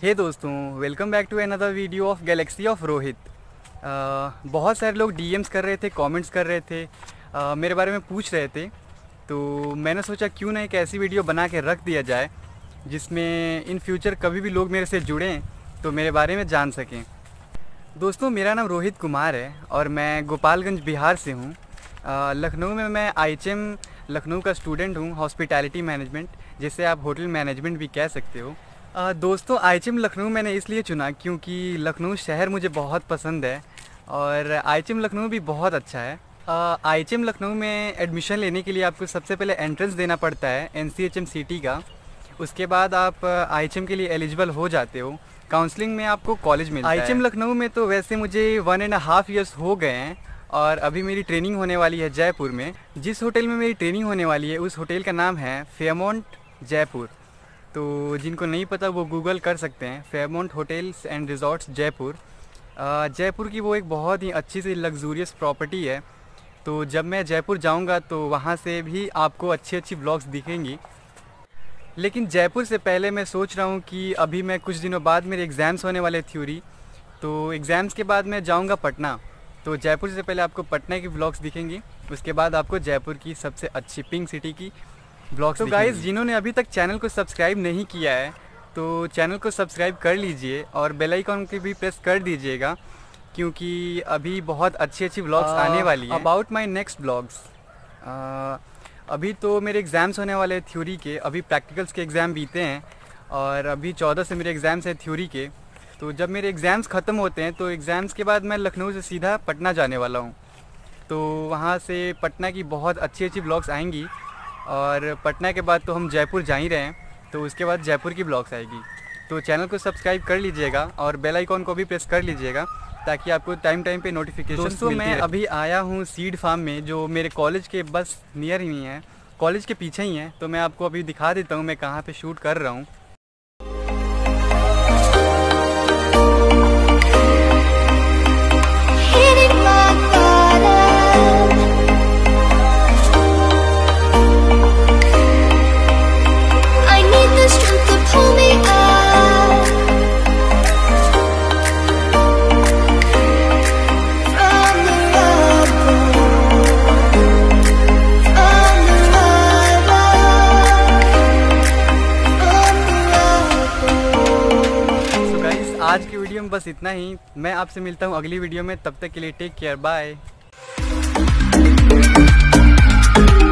हे दोस्तों, welcome back to another video of Galaxy of Rohit. बहुत सारे लोग डीएम्स कर रहे थे, कमेंट्स कर रहे थे, मेरे बारे में पूछ रहे थे। तो मैंने सोचा क्यों ना एक ऐसी वीडियो बना के रख दिया जाए जिसमें इन फ्यूचर कभी भी लोग मेरे से जुड़ें तो मेरे बारे में जान सकें। दोस्तों, मेरा नाम रोहित कुमार है और मैं गोपालगंज बिहार से हूँ। लखनऊ में मैं IHM लखनऊ का स्टूडेंट हूँ, हॉस्पिटैलिटी मैनेजमेंट, जिसे आप होटल मैनेजमेंट भी कह सकते हो। दोस्तों, IHM लखनऊ मैंने इसलिए चुना क्योंकि लखनऊ शहर मुझे बहुत पसंद है और IHM लखनऊ भी बहुत अच्छा है। IHM लखनऊ में एडमिशन लेने के लिए आपको सबसे पहले एंट्रेंस देना पड़ता है NCHM CT का। उसके बाद आप IHM के लिए एलिजिबल हो जाते हो। काउंसलिंग में आपको कॉलेज मिलता है। IHM लखनऊ में तो वैसे मुझे 1.5 ईयर्स हो गए हैं और अभी मेरी ट्रेनिंग होने वाली है जयपुर में। जिस होटल में मेरी ट्रेनिंग होने वाली है उस होटल का नाम है फेयरमाउंट जयपुर। तो जिनको नहीं पता वो गूगल कर सकते हैं, Fairmont hotels and resorts Jaipur. Jaipur की वो एक बहुत ही अच्छी सी लग्जूरियस प्रॉपर्टी है। तो जब मैं जयपुर जाऊंगा तो वहाँ से भी आपको अच्छी अच्छी व्लॉग्स दिखेंगी। लेकिन जयपुर से पहले मैं सोच रहा हूँ कि अभी मैं कुछ दिनों बाद मेरे एग्ज़ाम्स होने वाले थ्योरी, तो एग्ज़ाम्स के बाद मैं जाऊँगा पटना। तो जयपुर से पहले आपको पटना की व्लॉग्स दिखेंगी, उसके बाद आपको जयपुर की सबसे अच्छी पिंक सिटी की ब्लॉग्स। तो गाइस, जिन्होंने अभी तक चैनल को सब्सक्राइब नहीं किया है तो चैनल को सब्सक्राइब कर लीजिए और बेल आइकॉन की भी प्रेस कर दीजिएगा क्योंकि अभी बहुत अच्छी अच्छी व्लॉग्स आने वाली हैं। अबाउट माय नेक्स्ट व्लॉग्स, अभी तो मेरे एग्ज़ाम्स होने वाले थ्योरी के, अभी प्रैक्टिकल्स के एग्ज़ाम बीते हैं और अभी 14 से मेरे एग्ज़ाम्स हैं थ्योरी के। तो जब मेरे एग्ज़ाम्स ख़त्म होते हैं तो एग्ज़ाम्स के बाद मैं लखनऊ से सीधा पटना जाने वाला हूँ। तो वहाँ से पटना की बहुत अच्छी अच्छी व्लॉग्स आएंगी और पटना के बाद तो हम जयपुर जा ही रहे हैं, तो उसके बाद जयपुर की ब्लॉग्स आएगी। तो चैनल को सब्सक्राइब कर लीजिएगा और बेल आइकॉन को भी प्रेस कर लीजिएगा ताकि आपको टाइम टाइम पे नोटिफिकेशन मिलती रहे। मैं अभी आया हूँ सीड फार्म में, जो मेरे कॉलेज के बस नियर ही है, कॉलेज के पीछे ही है। तो मैं आपको अभी दिखा देता हूँ मैं कहाँ पे शूट कर रहा हूँ। आज की वीडियो में बस इतना ही। मैं आपसे मिलता हूँ अगली वीडियो में, तब तक के लिए टेक केयर, बाय।